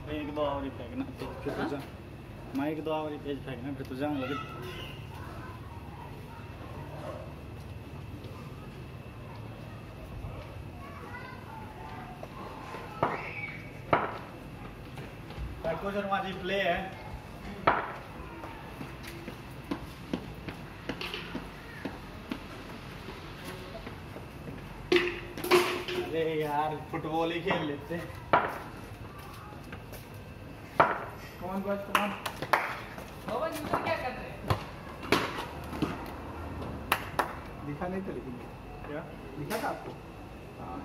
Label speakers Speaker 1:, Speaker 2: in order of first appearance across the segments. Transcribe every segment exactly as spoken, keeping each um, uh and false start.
Speaker 1: एक दो और ही फेंकना फिर तो जा मैं एक दो और ही पेज फेंकना फिर तो जाऊँ लगे कोचर माझी प्ले है अरे यार फुटबॉल ही खेल लेते कौन बस कौन
Speaker 2: बाबा जी तो क्या कर रहे हैं
Speaker 1: दिखा नहीं था लेकिन क्या दिखा था आपको हाँ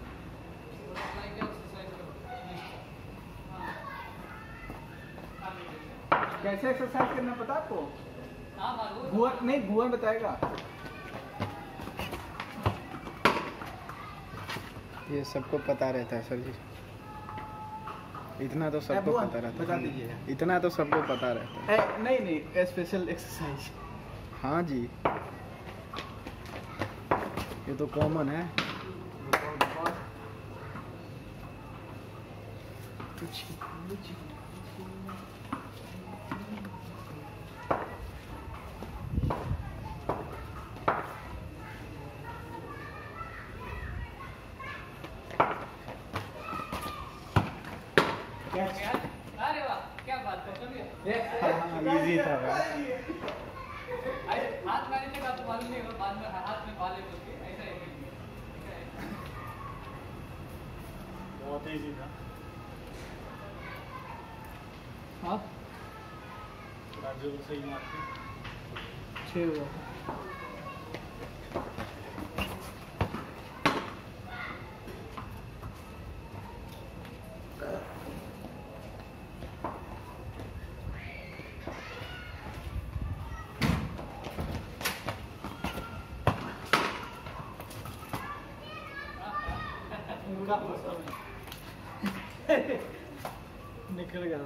Speaker 1: कैसे एक्सरसाइज करना पता आपको? भुवन नहीं भुवन बताएगा।
Speaker 3: ये सबको पता रहता है सर जी, इतना तो सबको पता रहता है।
Speaker 1: बता दीजिए।
Speaker 3: इतना तो सबको पता रहता है।
Speaker 1: ए, नहीं नहीं स्पेशल एक्सरसाइज।
Speaker 3: हाँ जी ये तो कॉमन है।
Speaker 2: अरे वाह क्या बात कर
Speaker 1: इजी था
Speaker 2: हाथ मारने का तो मालूम नहीं होगा बाद में हाथ में बाल है ऐसा है
Speaker 1: बहुत इजी था।
Speaker 2: हाँ
Speaker 1: राजू सही मारते
Speaker 2: छः हुआ
Speaker 1: निकल गया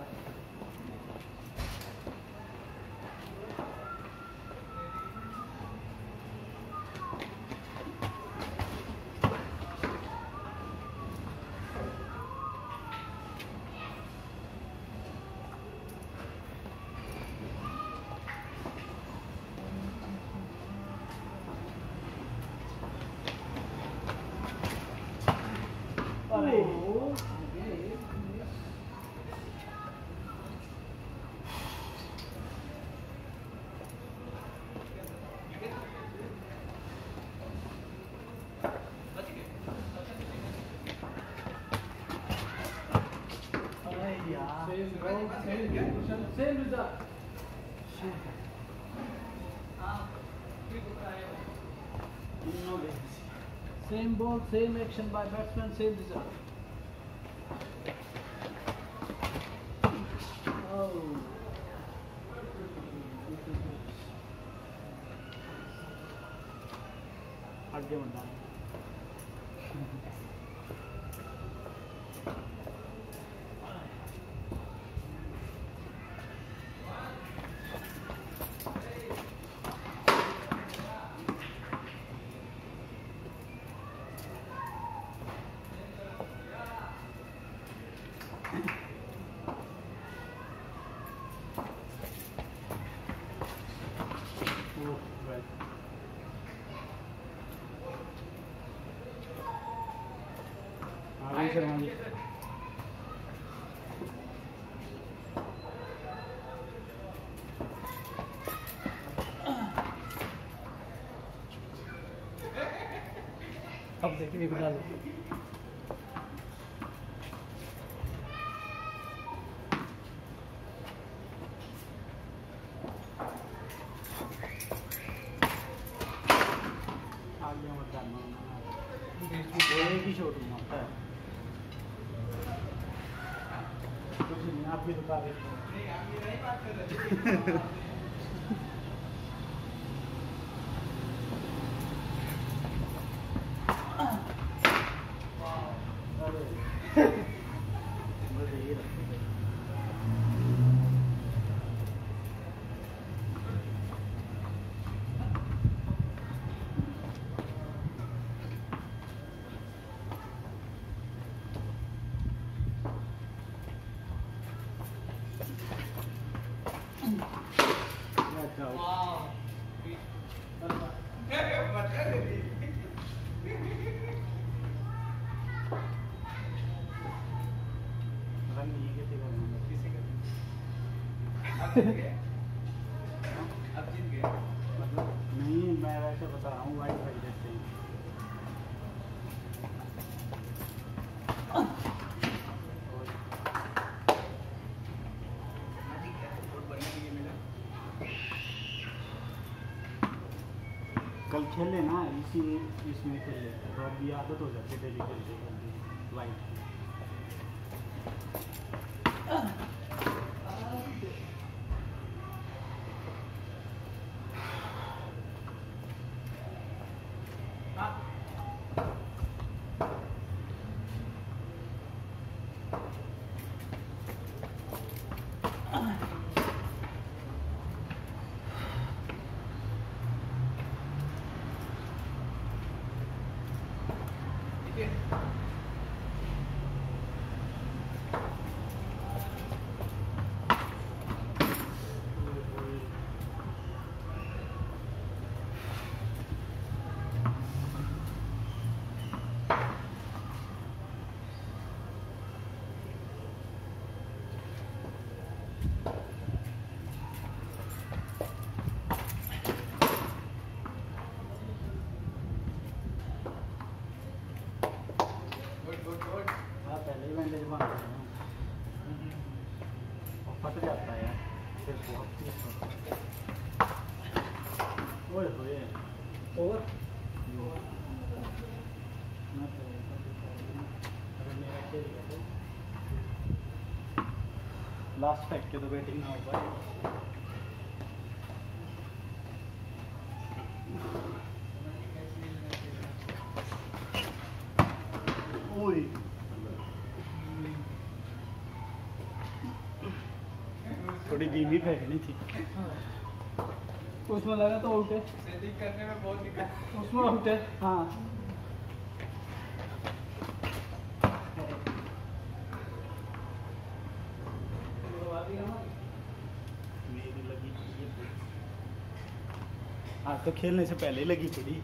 Speaker 2: Same result. Same ball, same action by batsman, same result. Oh.
Speaker 1: आगे बढ़ना
Speaker 2: अब देखिए बता दो
Speaker 1: आगे मत जाना एक ही शॉट मारता है कुछ नहीं आप भी बता रहे
Speaker 2: वाह अब जीत गए
Speaker 1: मतलब नहीं, मैं वैसे बता रहा हूँ, वाइट भाई देखते हैं। कल खेले ना, इसी इसमें खेले तो अभी आदत हो जाती है डेली खेलते वाइट। हाँ, पहले ही बैंडेज बांध देते हैं और फट जाता है यार, फिर बहुत तेज होता है। ओए होए ओवर लास्ट पैक के तो बैटिंग ना हो पाए। ओए थोड़ी धीमी फेंकनी थी, उसमें लगा तो आउट है।
Speaker 2: सेटिंग करने में बहुत दिक्कत,
Speaker 1: उसमें आउट है। हाँ मेरी लगी आज तो खेलने से पहले ही लगी थोड़ी।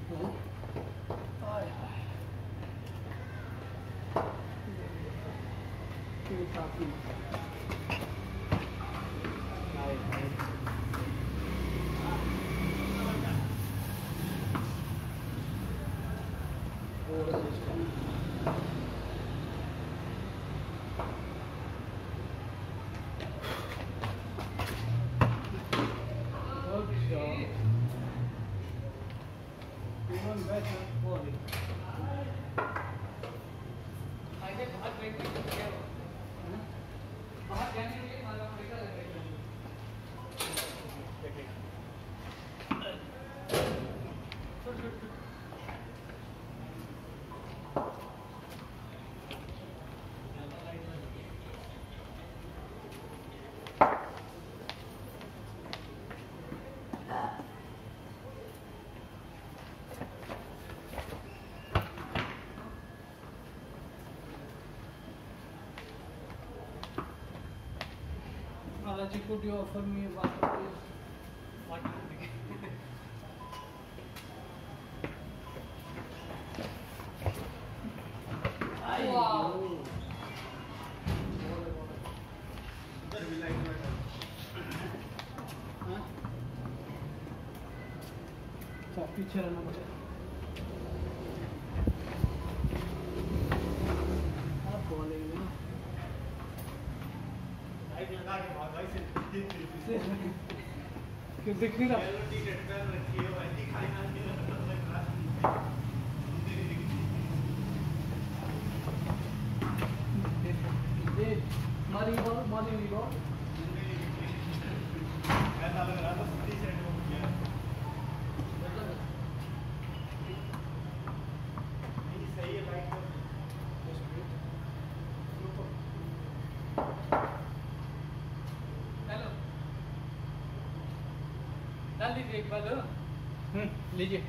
Speaker 2: आगे बहुत वेट किया बहुत जाने के लिए मालूम पड़ेगा।
Speaker 1: Balaji, could you offer me water, please?
Speaker 2: Water. Wow.
Speaker 1: अच्छा, पीछे रहना मुझे। आप बोलेंगे ना। क्यों दिख नहीं रहा? ये मारी बॉल, मारी हुई बॉल।
Speaker 2: डाल दीजिए एक बार।
Speaker 1: हम्म, लीजिए।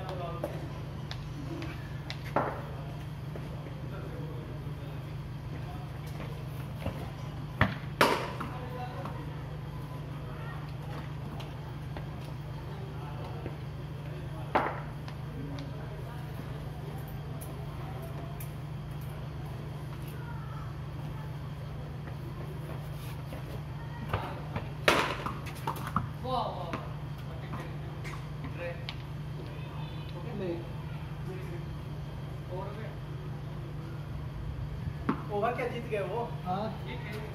Speaker 4: ओवर क्या जीत गए वो?
Speaker 2: हाँ